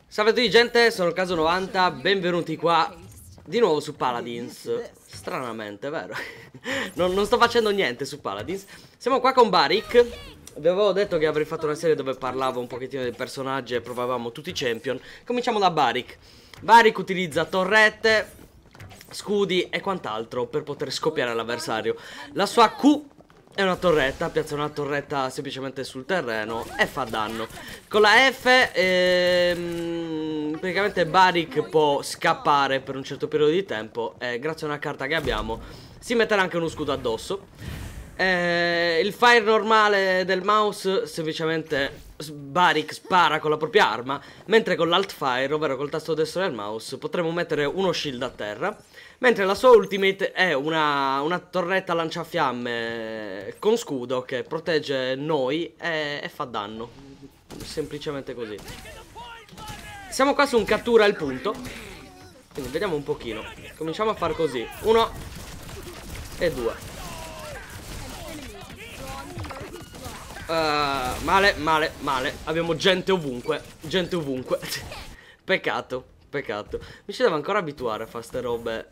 Salve a tutti gente, sono Caso90, benvenuti qua di nuovo su Paladins. Stranamente, vero? non sto facendo niente su Paladins. Siamo qua con Barik. Vi avevo detto che avrei fatto una serie dove parlavo un pochettino dei personaggi e provavamo tutti i champion. Cominciamo da Barik. Barik utilizza torrette, scudi e quant'altro per poter scoppiare l'avversario. La sua Q è una torretta, piazza una torretta semplicemente sul terreno e fa danno. Con la F praticamente Barik può scappare per un certo periodo di tempo e grazie a una carta che abbiamo si metterà anche uno scudo addosso. Il fire normale del mouse semplicemente Barik spara con la propria arma, mentre con l'alt fire, ovvero col tasto destro del mouse, potremo mettere uno shield a terra. Mentre la sua ultimate è una torretta lanciafiamme con scudo che protegge noi e fa danno. Semplicemente così. Siamo qua su un cattura il punto. Quindi vediamo un pochino. Cominciamo a fare così. 1 e 2. Male, male, male. Abbiamo gente ovunque. Gente ovunque. Peccato. Peccato. Mi ci devo ancora abituare a fare ste robe.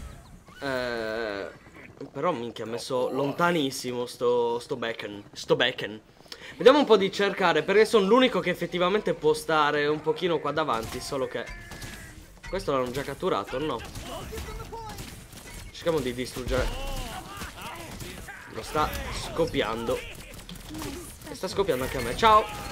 Però minchia, ha messo lontanissimo sto beacon. Vediamo un po' di cercare, perché sono l'unico che effettivamente può stare un pochino qua davanti. Solo che questo l'hanno già catturato, no? Cerchiamo di distruggere. Lo sta scoppiando. E sta scoppiando anche a me. Ciao.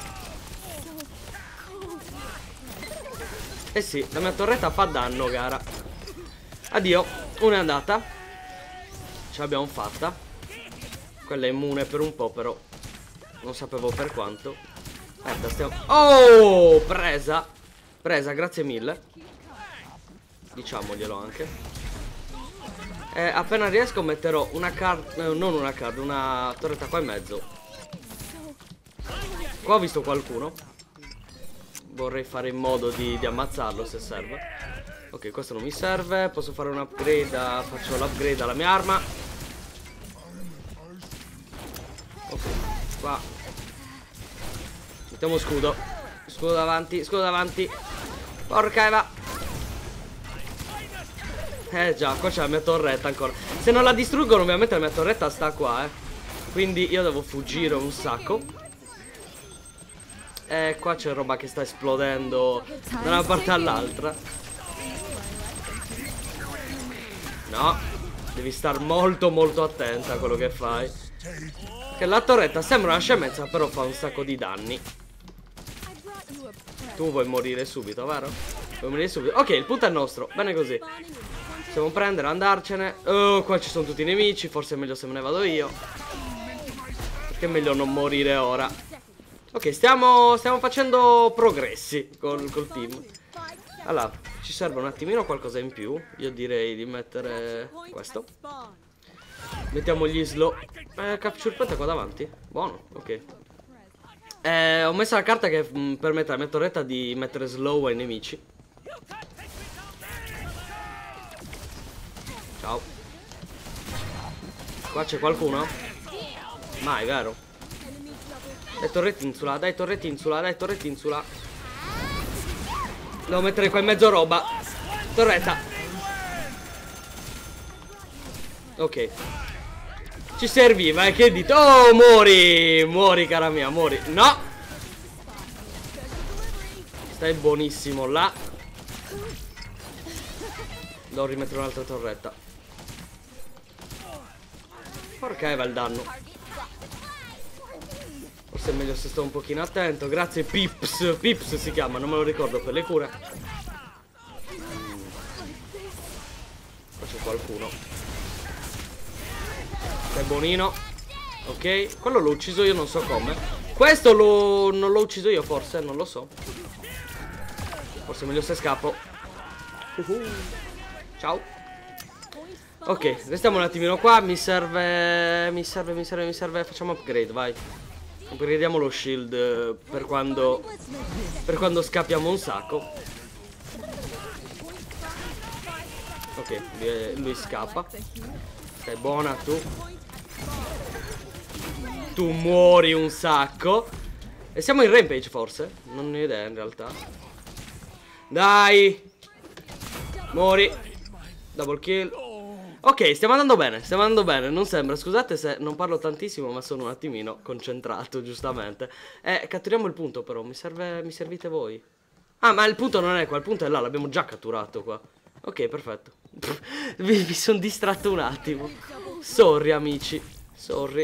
Eh sì, la mia torretta fa danno, gara. Addio, una è andata. Ce l'abbiamo fatta. Quella è immune per un po', però non sapevo per quanto. Stiamo... Oh, presa. Presa, grazie mille. Diciamoglielo anche. Appena riesco metterò una card... non una card, una torretta qua in mezzo. Qua ho visto qualcuno. Vorrei fare in modo di ammazzarlo se serve. Ok, questo non mi serve. Posso fare un upgrade. Faccio l'upgrade alla mia arma. Ok, qua mettiamo scudo. Scudo davanti, scudo davanti. Porca Eva. Già, qua c'è la mia torretta ancora. Se non la distruggono ovviamente la mia torretta sta qua, quindi io devo fuggire un sacco. Qua c'è roba che sta esplodendo da una parte all'altra. No, devi star molto molto attenta a quello che fai. Che la torretta sembra una scemenza, però fa un sacco di danni. Tu vuoi morire subito, vero? Vuoi morire subito? Ok, il punto è nostro, bene così. Possiamo prendere, andarcene. Oh, qua ci sono tutti i nemici, forse è meglio se me ne vado io. Perché è meglio non morire ora. Ok, stiamo facendo progressi col team. Allora, ci serve un attimino qualcosa in più. Io direi di mettere questo. Mettiamo gli slow. Capture point qua davanti. Buono, ok. Ho messo la carta che permette alla mia torretta di mettere slow ai nemici. Ciao. Qua c'è qualcuno? Mai, vero? Dai torretti insula, dai torretti insula, dai torretti insula. Devo mettere qua in mezzo roba. Torretta. Ok. Ci serviva, che dite? Oh, muori. Muori, cara mia, muori. No. Stai buonissimo là. Devo rimettere un'altra torretta. Porca Eva il danno. Forse è meglio se sto un pochino attento. Grazie Pips. Pips si chiama, non me lo ricordo per le cure. Qua c'è qualcuno. È buonino. Ok, quello l'ho ucciso io, non so come. Questo non l'ho ucciso io forse, non lo so. Forse è meglio se scappo. Ciao. Ok, restiamo un attimino qua. Mi serve. Facciamo upgrade, vai. Upgradiamo lo shield per quando scappiamo un sacco. Ok, lui scappa. Stai buona tu. Tu muori un sacco. E siamo in rampage forse? Non ho idea in realtà. Dai. Mori. Double kill. Ok, stiamo andando bene, stiamo andando bene. Non sembra, scusate se non parlo tantissimo, ma sono un attimino concentrato, giustamente. Catturiamo il punto però, mi servite voi. Ah, ma il punto non è qua, il punto è là, l'abbiamo già catturato qua. Ok, perfetto. Mi sono distratto un attimo. Sorry, amici. Sorry.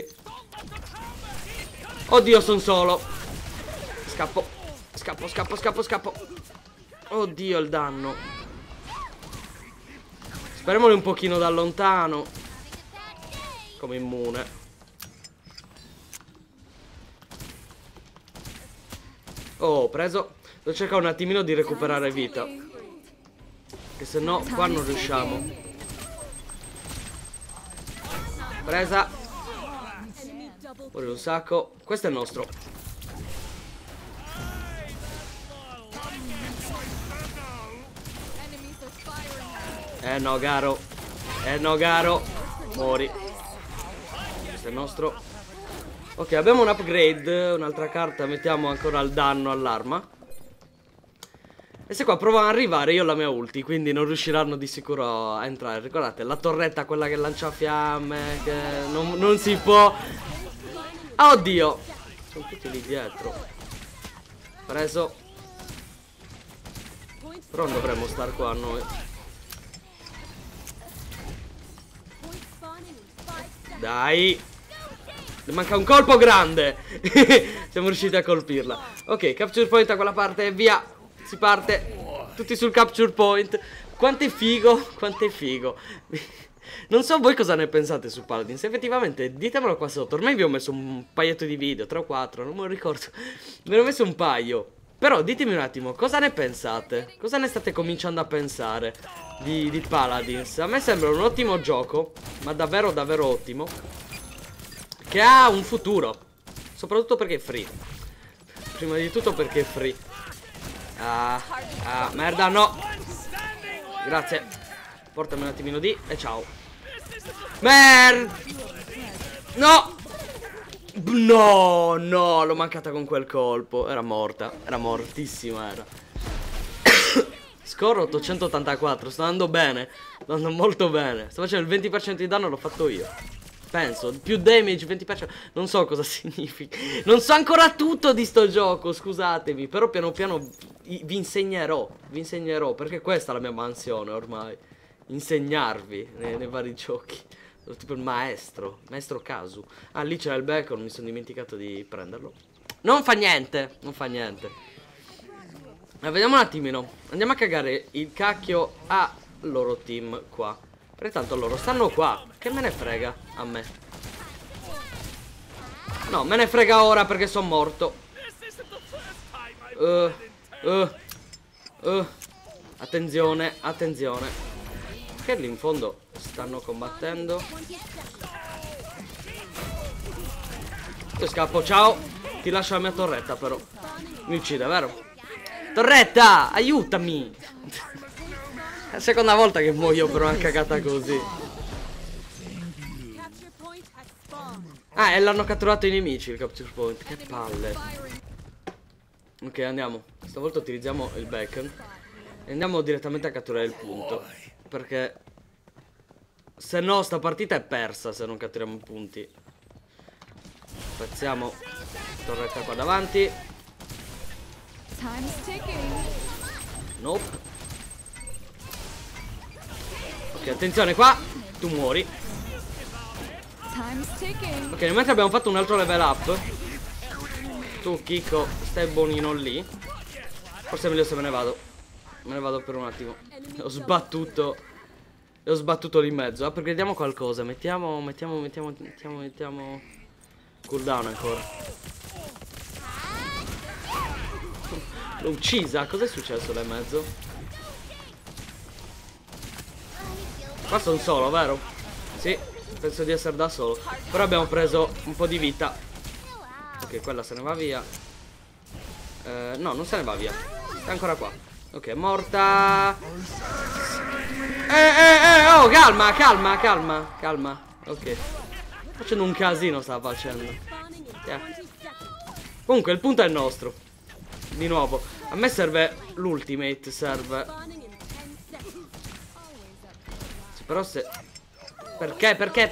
Oddio, sono solo. Scappo. Scappo, scappo, scappo, scappo. Oddio, il danno. Speriamoli un pochino da lontano. Come immune. Oh, preso. Devo cercare un attimino di recuperare vita, che se no qua non riusciamo. Presa. Fuori un sacco. Questo è il nostro. No, Garo. No, Garo. Muori. Questo è il nostro. Ok, abbiamo un upgrade. Un'altra carta. Mettiamo ancora il danno all'arma. E se qua provano ad arrivare io ho la mia ulti, quindi non riusciranno di sicuro a entrare. Ricordate, la torretta, quella che lancia fiamme, che non si può. Ah, oddio. Sono tutti lì dietro. Preso. Però non dovremmo star qua noi. Dai. Ne manca un colpo grande. Siamo riusciti a colpirla. Ok, capture point a quella parte e via. Si parte. Tutti sul capture point. Quanto è figo. Quanto è figo. Non so voi cosa ne pensate su Paladins. Effettivamente ditemelo qua sotto. Ormai vi ho messo un paietto di video, 3 o 4, non me lo ricordo. Ve ne ho messo un paio. Però ditemi un attimo, cosa ne pensate? Cosa ne state cominciando a pensare di Paladins? A me sembra un ottimo gioco, ma davvero davvero ottimo, che ha un futuro. Soprattutto perché è free. Prima di tutto perché è free. Merda, no. Grazie. Portami un attimino di e ciao. No. No, no, l'ho mancata con quel colpo. Era morta, era mortissima, era. Score 884. Sto andando bene. Sto andando molto bene. Sto facendo il 20% di danno, l'ho fatto io. Penso, più damage, 20%. Non so cosa significa. Non so ancora tutto di sto gioco, scusatemi. Però piano piano vi insegnerò. Vi insegnerò, perché questa è la mia mansione ormai. Insegnarvi nei vari giochi. Sono tipo il maestro. Maestro Kazu. Ah, lì c'era il bacon, mi sono dimenticato di prenderlo. Non fa niente, non fa niente. Ma vediamo un attimino. Andiamo a cagare il cacchio a loro team qua. Pertanto loro stanno qua. Che me ne frega a me? No, me ne frega ora perché sono morto. Attenzione, attenzione. Che lì in fondo stanno combattendo. Io scappo, ciao. Ti lascio la mia torretta però. Mi uccide, vero? Torretta, aiutami. È la seconda volta che muoio per una cagata così. Ah, e l'hanno catturato i nemici il capture point. Che palle. Ok, andiamo. Stavolta utilizziamo il bacon e andiamo direttamente a catturare il punto, perché se no sta partita è persa se non catturiamo i punti. Spezziamo torretta qua davanti. Nope. Ok, attenzione qua. Tu muori. Ok, mentre abbiamo fatto un altro level up. Tu, Kiko, stai buonino lì. Forse è meglio se me ne vado. Me ne vado per un attimo. Ho sbattuto lì in mezzo. Upgradiamo qualcosa. Mettiamo cooldown ancora. L'ho uccisa. Cos'è successo là in mezzo? Qua sono solo, vero? Sì, penso di essere da solo. Però abbiamo preso un po' di vita. Ok, quella se ne va via. No, non se ne va via. È ancora qua. Ok, è morta. Oh, calma, calma, calma, calma. Ok. Facendo un casino stava facendo. Yeah. Comunque il punto è il nostro. Di nuovo. A me serve l'ultimate, serve. Sì, però se... Perché?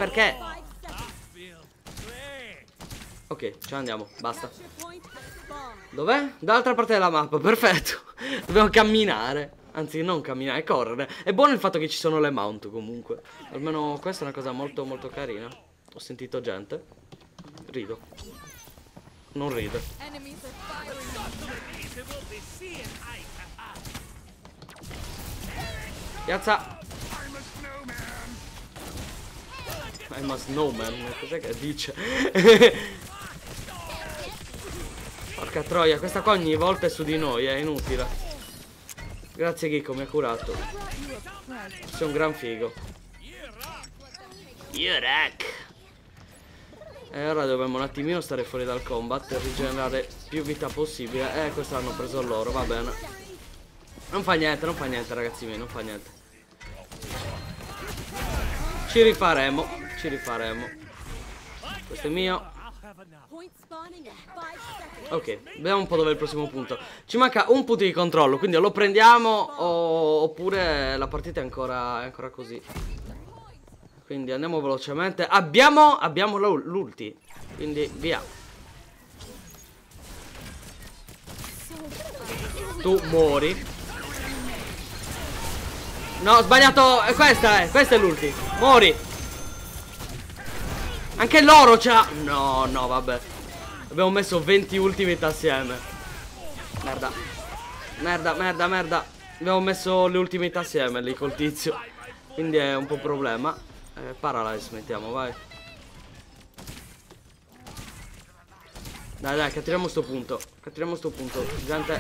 Ok, ce ne andiamo, basta. Dov'è? Dall'altra parte della mappa, perfetto. Dobbiamo camminare. Anzi, non camminare, correre. È buono il fatto che ci sono le mount comunque. Almeno questa è una cosa molto molto carina. Ho sentito gente. Rido. Non ride. Piazza. I'm a snowman. Cos'è che dice? Porca troia, questa qua ogni volta è su di noi, è inutile. Grazie Ghicco, mi ha curato. Sei un gran figo. Yurak. E ora dobbiamo un attimino stare fuori dal combat e rigenerare più vita possibile. Questo l'hanno preso loro, va bene. Non fa niente ragazzi miei, non fa niente. Ci rifaremo. Questo è mio. Ok, vediamo un po' dove è il prossimo punto. Ci manca un punto di controllo, quindi o lo prendiamo oppure la partita è ancora così. Quindi andiamo velocemente. Abbiamo l'ulti, quindi via. Tu muori. No, ho sbagliato. Questa è l'ulti. Muori. Anche loro c'ha. No, vabbè. Abbiamo messo 20 ultimate assieme. Merda. Abbiamo messo le ultimate assieme lì col tizio. Quindi è un po' problema. Paralyze mettiamo, vai. Dai, cattriamo sto punto. Gente.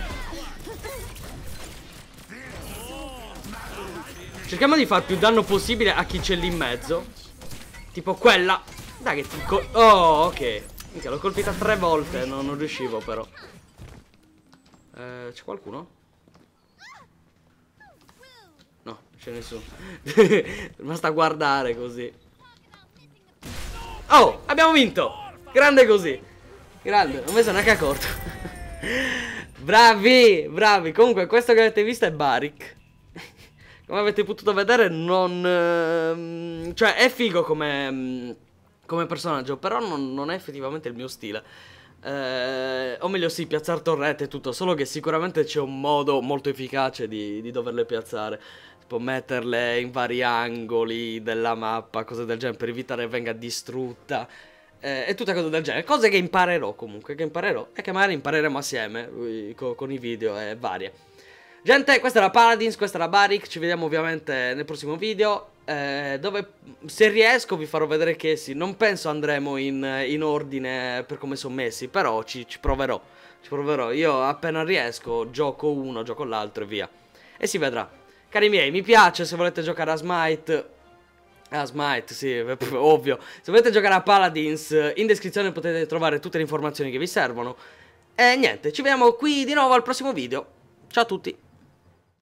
Cerchiamo di far più danno possibile a chi c'è lì in mezzo. Tipo quella. Dai che ti oh, ok. Minchia, l'ho colpita 3 volte. Non riuscivo però. C'è qualcuno? No, c'è nessuno. Basta guardare così. Oh, abbiamo vinto. Grande così. Grande, non me ne sono neanche accorto. Bravi. Comunque questo che avete visto è Barik. Come avete potuto vedere non... cioè è figo come personaggio, però non è effettivamente il mio stile. O meglio sì, piazzare torrette e tutto, solo che sicuramente c'è un modo molto efficace di doverle piazzare. Tipo metterle in vari angoli della mappa, cose del genere, per evitare che venga distrutta. E tutte cose del genere, cose che imparerò comunque, e che magari impareremo assieme con i video e varie. Gente, questa era Paladins, questa era Barik, ci vediamo ovviamente nel prossimo video, dove se riesco vi farò vedere che sì, non penso andremo in ordine per come sono messi, però ci proverò, io appena riesco gioco uno, gioco l'altro e via, e si vedrà. Cari miei, mi piace, se volete giocare a Smite, sì, ovvio, se volete giocare a Paladins, in descrizione potete trovare tutte le informazioni che vi servono, e niente, ci vediamo qui di nuovo al prossimo video, ciao a tutti.